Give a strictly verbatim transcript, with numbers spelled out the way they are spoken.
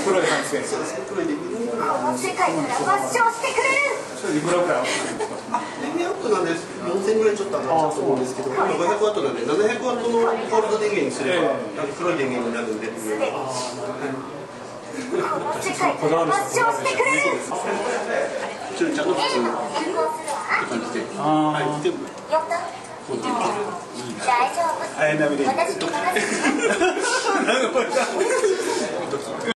黒い感じで。 そうです。黒い電源。 この世界から抹消してくれる。 それいくらぐらい？ 電源アップなんです。よんせんぐらいちょっと上がっちゃうと思うんですけど、今ごひゃくワットなんでななひゃくワットのホールド電源にすれば黒い電源になるんで。 この世界から抹消してくれる。 ちょっとちゃんと普通の変更するわ。 感じで。はい。全部。 やった。大丈夫。 あやなみで。 私に任せて。